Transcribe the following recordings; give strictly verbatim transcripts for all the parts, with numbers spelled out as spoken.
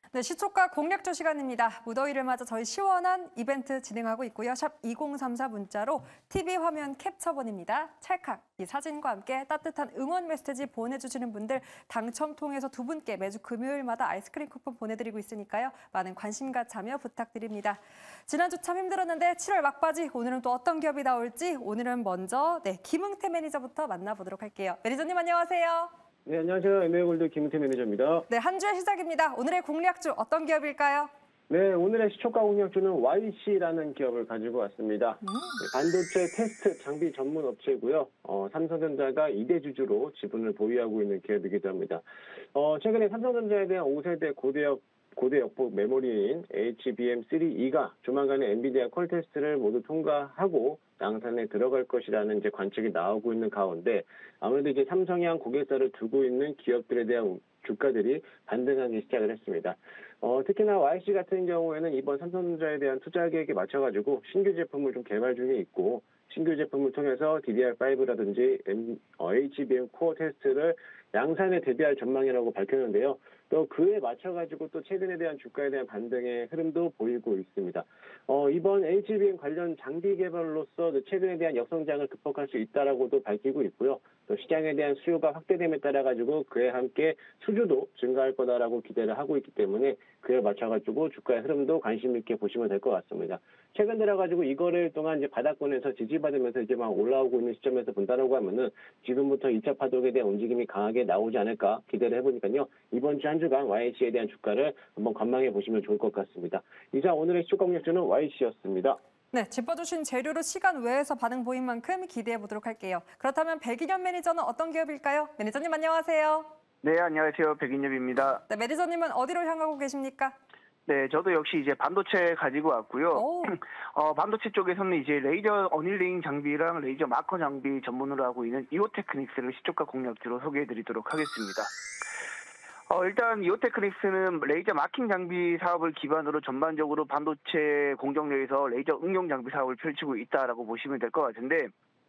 네, 시초가 공략조 시간입니다. 무더위를 맞아 저희 시원한 이벤트 진행하고 있고요. 샵 이공삼사 문자로 티비 화면 캡처본입니다. 찰칵 이 사진과 함께 따뜻한 응원 메시지 보내주시는 분들 당첨 통해서 두 분께 매주 금요일마다 아이스크림 쿠폰 보내드리고 있으니까요. 많은 관심과 참여 부탁드립니다. 지난주 참 힘들었는데 칠월 막바지 오늘은 또 어떤 기업이 나올지 오늘은 먼저 네, 김응태 매니저부터 만나보도록 할게요. 매니저님 안녕하세요. 네, 안녕하세요. 엠에이골드 김은태 매니저입니다. 네, 한 주의 시작입니다. 오늘의 공략주 어떤 기업일까요? 네, 오늘의 시초가 공략주는 와이씨라는 기업을 가지고 왔습니다. 음. 반도체 테스트 장비 전문 업체고요. 어, 삼성전자가 이 대 주주로 지분을 보유하고 있는 기업이기도 합니다. 어, 최근에 삼성전자에 대한 오 세대 고대역 고대 역폭 메모리인 에이치비엠 쓰리 이가 조만간에 엔비디아 콜 테스트를 모두 통과하고 양산에 들어갈 것이라는 이제 관측이 나오고 있는 가운데 아무래도 이제 삼성향 고객사를 두고 있는 기업들에 대한 주가들이 반등하기 시작을 했습니다. 어, 특히나 와이씨 같은 경우에는 이번 삼성전자에 대한 투자 계획에 맞춰가지고 신규 제품을 좀 개발 중에 있고 신규 제품을 통해서 디디알 파이브라든지 에이치비엠 코어 테스트를 양산에 대비할 전망이라고 밝혔는데요. 또 그에 맞춰가지고 또 최근에 대한 주가에 대한 반등의 흐름도 보이고 있습니다. 어, 이번 에이치비엠 관련 장비 개발로서 최근에 대한 역성장을 극복할 수 있다라고도 밝히고 있고요. 또 시장에 대한 수요가 확대됨에 따라 가지고 그에 함께 수주도 증가할 거다라고 기대를 하고 있기 때문에 그에 맞춰가지고 주가의 흐름도 관심 있게 보시면 될 것 같습니다. 최근 들어가지고 이거를 동안 이제 바닥권에서 지지받으면서 이제 막 올라오고 있는 시점에서 본다라고 하면은 지금부터 이 차 파동에 대한 움직임이 강하게 나오지 않을까 기대를 해보니까요. 이번 주 한 주간 와이씨에 대한 주가를 한번 관망해 보시면 좋을 것 같습니다. 이상 오늘의 시초가 공략주는 와이씨였습니다. 네, 짚어주신 재료로 시간 외에서 반응 보인 만큼 기대해 보도록 할게요. 그렇다면 백인엽 매니저는 어떤 기업일까요? 매니저님 안녕하세요. 네, 안녕하세요. 백인엽입니다. 네, 매니저님은 어디로 향하고 계십니까? 네, 저도 역시 이제 반도체 가지고 왔고요. 어, 반도체 쪽에서는 이제 레이저 어닐링 장비랑 레이저 마커 장비 전문으로 하고 있는 이오테크닉스를 시초가 공략주로 소개해드리도록 하겠습니다. 어, 일단 이오테크닉스는 레이저 마킹 장비 사업을 기반으로 전반적으로 반도체 공정료에서 레이저 응용 장비 사업을 펼치고 있다라고 보시면 될 것 같은데,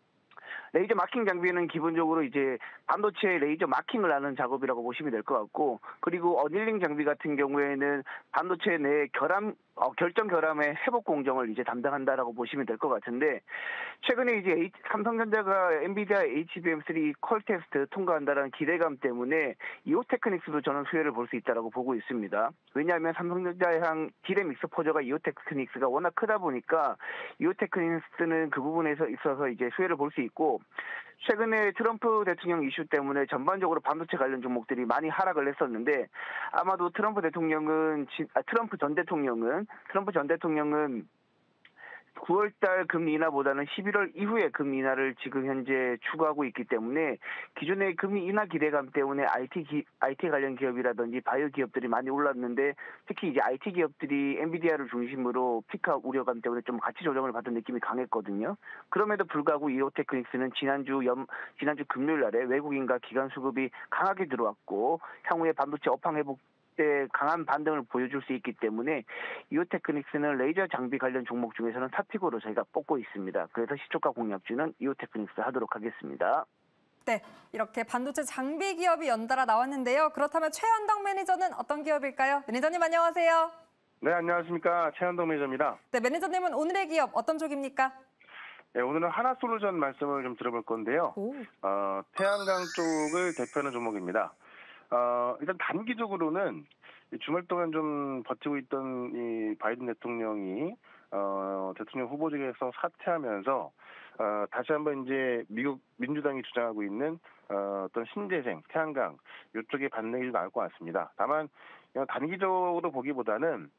레이저 마킹 장비는 기본적으로 이제 반도체 레이저 마킹을 하는 작업이라고 보시면 될 것 같고, 그리고 어닐링 장비 같은 경우에는 반도체 내 결함, 어, 결정 결함의 회복 공정을 이제 담당한다라고 보시면 될 것 같은데, 최근에 이제 삼성전자가 엔비디아 에이치비엠 쓰리 콜 테스트 통과한다라는 기대감 때문에 이오테크닉스도 저는 수혜를 볼 수 있다라고 보고 있습니다. 왜냐하면 삼성전자향 디램 익스포저가 이오테크닉스가 워낙 크다 보니까 이오테크닉스는 그 부분에서 있어서 이제 수혜를 볼 수 있고, 최근에 트럼프 대통령 이슈 때문에 전반적으로 반도체 관련 종목들이 많이 하락을 했었는데, 아마도 트럼프 대통령은 아, 트럼프 전 대통령은 트럼프 전 대통령은 구월달 금리 인하보다는 십일월 이후에 금리 인하를 지금 현재 추구하고 있기 때문에 기존의 금리 인하 기대감 때문에 아이티 기, 아이티 관련 기업이라든지 바이오 기업들이 많이 올랐는데, 특히 이제 아이티 기업들이 엔비디아를 중심으로 피카 우려감 때문에 좀 가치 조정을 받은 느낌이 강했거든요. 그럼에도 불구하고 이오테크닉스는 지난주 연 지난주 금요일 날에 외국인과 기관 수급이 강하게 들어왔고 향후에 반도체 업황 회복 때 강한 반등을 보여줄 수 있기 때문에 이오테크닉스는 레이저 장비 관련 종목 중에서는 탑픽으로 저희가 뽑고 있습니다. 그래서 시초가 공략주는 이오테크닉스 하도록 하겠습니다. 네, 이렇게 반도체 장비 기업이 연달아 나왔는데요. 그렇다면 최현덕 매니저는 어떤 기업일까요? 매니저님 안녕하세요. 네, 안녕하십니까. 최현덕 매니저입니다. 네, 매니저님은 오늘의 기업 어떤 쪽입니까? 네, 오늘은 하나솔루션 말씀을 좀 들어볼 건데요. 어, 태양광 쪽을 대표하는 종목입니다. 어, 일단 단기적으로는 주말 동안 좀 버티고 있던 이 바이든 대통령이 어, 대통령 후보직에서 사퇴하면서 어, 다시 한번 이제 미국 민주당이 주장하고 있는 어, 어떤 신재생, 태양광 이쪽에 반응이 좀 나올 것 같습니다. 다만 단기적으로 보기보다는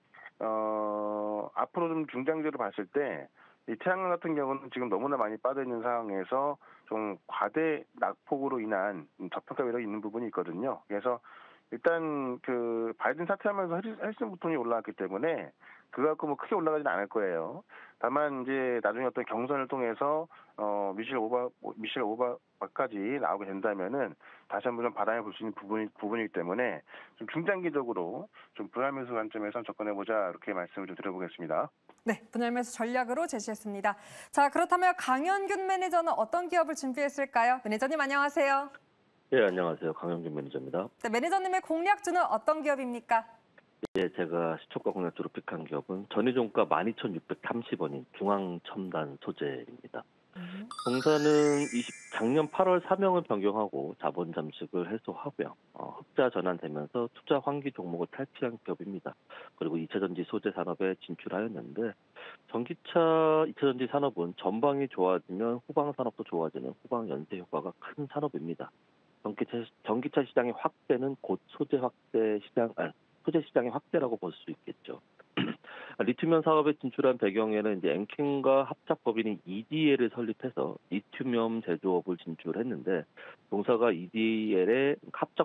어, 앞으로 좀 중장기적으로 봤을 때 이 태양광 같은 경우는 지금 너무나 많이 빠져 있는 상황에서 좀 과대 낙폭으로 인한 저평가 매력이 있는 부분이 있거든요. 그래서 일단 그 바이든 사퇴하면서 헬슨 부통이 올라왔기 때문에 그거 갖고 뭐 크게 올라가지는 않을 거예요. 다만 이제 나중에 어떤 경선을 통해서 어 미셸 오바 미셸 오바마까지 나오게 된다면은 다시 한번 좀 바람을 볼 수 있는 부분이 부분이기 때문에 좀 중장기적으로 좀 분할매수 관점에서 접근해 보자 이렇게 말씀을 좀 드려보겠습니다. 네, 분할매수 전략으로 제시했습니다. 자, 그렇다면 강현균 매니저는 어떤 기업을 준비했을까요? 매니저님 안녕하세요. 네, 안녕하세요. 강현균 매니저입니다. 네, 매니저님의 공략주는 어떤 기업입니까? 예, 제가 시초가 공략주로 픽한 기업은 전일종가 만 이천육백삼십 원인 중앙첨단 소재입니다. 음. 동사는 이십 작년 팔월 사명을 변경하고 자본 잠식을 해소하고요. 어, 흑자 전환되면서 투자 환기 종목을 탈피한 기업입니다. 그리고 이차전지 소재 산업에 진출하였는데 전기차 이차전지 산업은 전방이 좋아지면 후방 산업도 좋아지는 후방 연쇄 효과가 큰 산업입니다. 전기차, 전기차 시장의 확대는 곧 소재 확대 시장, 아니, 소재 시장의 확대라고 볼 수 있겠죠. 리튬이온 사업에 진출한 배경에는 이제 엔캠과 합작법인인 이디엘을 설립해서 리튬이온 제조업을 진출했는데 동사가 이디엘의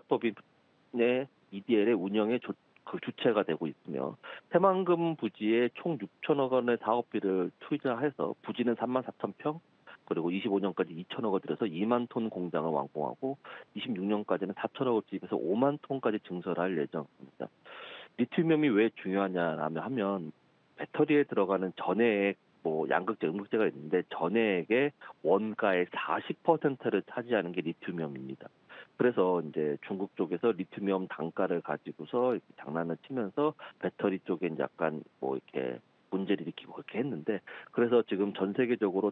합작법인의 이디엘의 운영에 조, 그 주체가 되고 있으며 새만금 부지에 총 육천억 원의 사업비를 투자해서 부지는 삼만 사천 평 그리고 이십오 년까지 이천억 원 들여서 이만 톤 공장을 완공하고 이십육 년까지는 사천억을 투입해서 오만 톤까지 증설할 예정입니다. 리튬이온이 왜 중요하냐라면 하면 배터리에 들어가는 전해액, 뭐 양극재, 음극재가 있는데 전해액의 원가의 사십 퍼센트를 차지하는 게 리튬이온입니다. 그래서 이제 중국 쪽에서 리튬이온 단가를 가지고서 이렇게 장난을 치면서 배터리 쪽에 이제 약간 뭐 이렇게 문제를 일으키고 그렇게 했는데 그래서 지금 전 세계적으로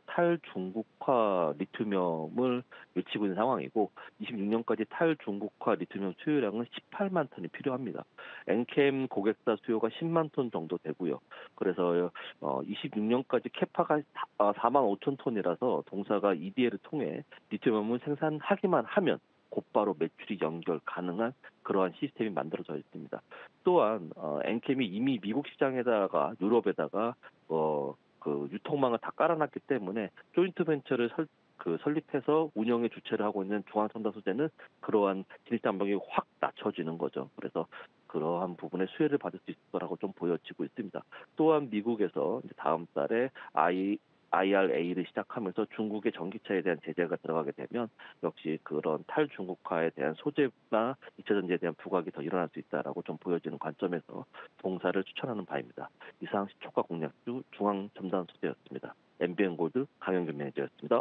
탈중국화 리튬이온을 외치고 있는 상황이고 이십육 년까지 탈중국화 리튬이온 수요량은 십팔만 톤이 필요합니다. 엔캠 고객사 수요가 십만 톤 정도 되고요. 그래서 어, 이십육 년까지 캐파가 사만 오천 톤이라서 동사가 이디엘을 통해 리튬이온을 생산하기만 하면 곧바로 매출이 연결 가능한 그러한 시스템이 만들어져 있습니다. 또한 어, 엔캠이 이미 미국 시장에다가 유럽에다가 어, 그 유통망을 다 깔아놨기 때문에 조인트 벤처를 설, 그 설립해서 운영의 주체를 하고 있는 중앙첨단 소재는 그러한 진입장벽이 확 낮춰지는 거죠. 그래서 그러한 부분에 수혜를 받을 수 있을 거라고 좀 보여지고 있습니다. 또한 미국에서 이제 다음 달에 아이 아이알에이를 시작하면서 중국의 전기차에 대한 제재가 들어가게 되면 역시 그런 탈중국화에 대한 소재나 이차전지에 대한 부각이 더 일어날 수 있다라고 좀 보여지는 관점에서 동사를 추천하는 바입니다. 이상 시초가 공략주 중앙첨단 소재였습니다. 엠비엔골드 강영균 매니저였습니다.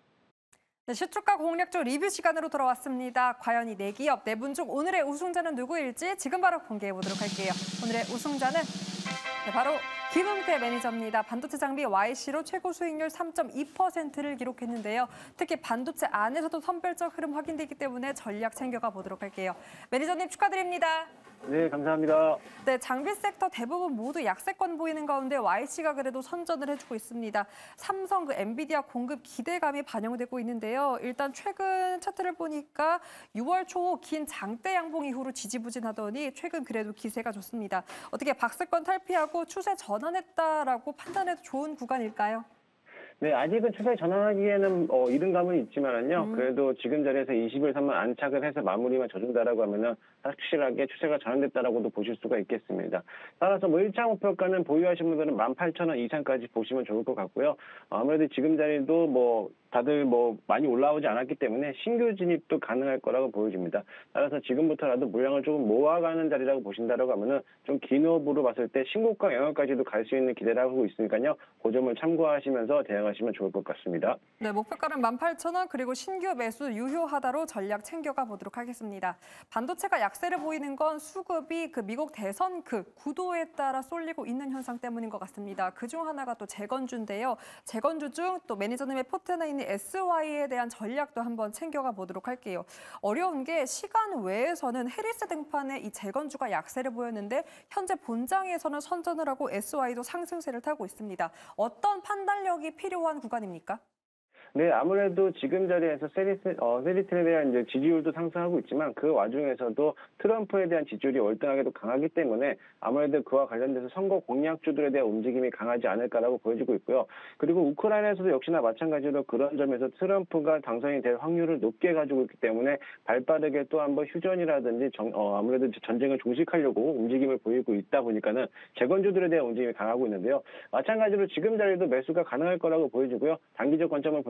네, 시초가 공략주 리뷰 시간으로 돌아왔습니다. 과연 이 네 기업, 네 분 중 오늘의 우승자는 누구일지 지금 바로 공개해 보도록 할게요. 오늘의 우승자는 네, 바로 김은태 매니저입니다. 반도체 장비 와이씨로 최고 수익률 삼 점 이 퍼센트를 기록했는데요. 특히 반도체 안에서도 선별적 흐름 확인되기 때문에 전략 챙겨가 보도록 할게요. 매니저님 축하드립니다. 네, 감사합니다. 네, 장비 섹터 대부분 모두 약세권 보이는 가운데 와이씨가 그래도 선전을 해주고 있습니다. 삼성, 그 엔비디아 공급 기대감이 반영되고 있는데요. 일단 최근 차트를 보니까 유월 초 긴 장대 양봉 이후로 지지부진하더니 최근 그래도 기세가 좋습니다. 어떻게 박스권 탈피하고 추세 전환했다라고 판단해도 좋은 구간일까요? 네, 아직은 추세 전환하기에는 어, 이른 감은 있지만은요. 음. 그래도 그래도 지금 자리에서 이십일 선만 안착을 해서 마무리만 져준다라고 하면은 확실하게 추세가 전환됐다라고도 보실 수가 있겠습니다. 따라서 뭐 일 차 목표가는 보유하신 분들은 만 팔천 원 이상까지 보시면 좋을 것 같고요. 아무래도 지금 자리도 뭐 다들 뭐 많이 올라오지 않았기 때문에 신규 진입도 가능할 거라고 보여집니다. 따라서 지금부터라도 물량을 조금 모아가는 자리라고 보신다라고 하면은 좀 긴 호흡으로 봤을 때 신고가 영역까지도 갈 수 있는 기대를 하고 있으니까요. 그 점을 참고하시면서 대응하시면 좋을 것 같습니다. 네, 목표가는 만 팔천 원 그리고 신규 매수 유효하다로 전략 챙겨가 보도록 하겠습니다. 반도체가 약세를 보이는 건 수급이 그 미국 대선 그 구도에 따라 쏠리고 있는 현상 때문인 것 같습니다. 그중 하나가 또 재건주인데요. 재건주 중 또 매니저님의 포트에 있는 에스와이에 대한 전략도 한번 챙겨가 보도록 할게요. 어려운 게 시간 외에서는 해리스 등판에 이 재건주가 약세를 보였는데 현재 본장에서는 선전을 하고 에스와이도 상승세를 타고 있습니다. 어떤 판단력이 필요한 구간입니까? 네, 아무래도 지금 자리에서 세리트, 어, 세리틀에 대한 이제 지지율도 상승하고 있지만 그 와중에서도 트럼프에 대한 지지율이 월등하게도 강하기 때문에 아무래도 그와 관련돼서 선거 공약주들에 대한 움직임이 강하지 않을까라고 보여지고 있고요. 그리고 우크라이나에서도 역시나 마찬가지로 그런 점에서 트럼프가 당선이 될 확률을 높게 가지고 있기 때문에 발빠르게 또 한번 휴전이라든지 정, 어, 아무래도 전쟁을 종식하려고 움직임을 보이고 있다 보니까는 재건주들에 대한 움직임이 강하고 있는데요. 마찬가지로 지금 자리도 매수가 가능할 거라고 보여지고요. 단기적 관점을 본다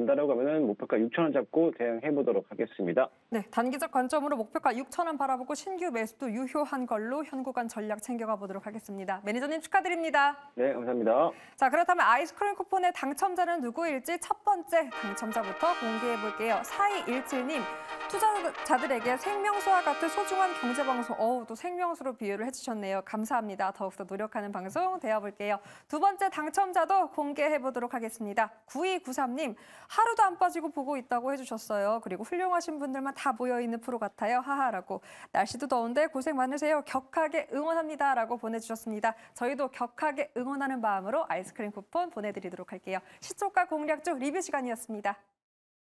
간다라고 하면은 목표가 육천 원 잡고 대응해 보도록 하겠습니다. 네, 단기적 관점으로 목표가 육천 원 바라보고 신규 매수도 유효한 걸로 현구간 전략 챙겨가 보도록 하겠습니다. 매니저님 축하드립니다. 네, 감사합니다. 자, 그렇다면 아이스크림 쿠폰의 당첨자는 누구일지 첫 번째 당첨자부터 공개해 볼게요. 사이일칠 님, 투자자들에게 생명수와 같은 소중한 경제방송, 어우, 또 생명수로 비유를 해주셨네요. 감사합니다. 더욱더 노력하는 방송 되어볼게요. 두 번째 당첨자도 공개해 보도록 하겠습니다. 구이구삼 님, 하루도 안 빠지고 보고 있다고 해주셨어요. 그리고 훌륭하신 분들만 다 모여있는 프로 같아요. 하하라고. 날씨도 더운데 고생 많으세요. 격하게 응원합니다. 라고 보내주셨습니다. 저희도 격하게 응원하는 마음으로 아이스크림 쿠폰 보내드리도록 할게요. 시초가 공략주 리뷰 시간이었습니다.